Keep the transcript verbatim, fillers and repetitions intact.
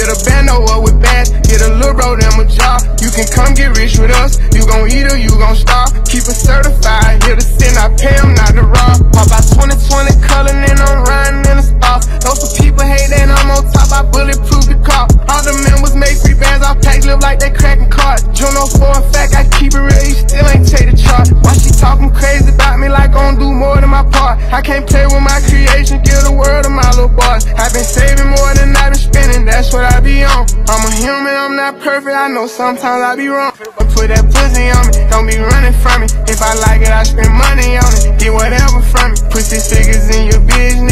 a bando up with bags, get a little bro them a job. You can come get rich with us, you gon' eat or you gon' starve. Keep it certified, here to sin, I pay them not to rob. Pop out twenty twenty color, and I'm riding in the stars. Those some people hate that I'm on top, I bulletproof the car. All the members make free bands, I pack live like they cracking cards. Juno for a fact, I keep it real, he still ain't take the chart. Why she talking crazy about me like I don't do more than my part? I can't play with my creation, give the world to my little boys. I've been saving more than I've been spending, that's what I be on. I'm a human, I'm not perfect, I know sometimes I be wrong. But put that pussy on me, don't be running from me. If I like it, I spend money on it, get whatever from me. Pussy figures in your business.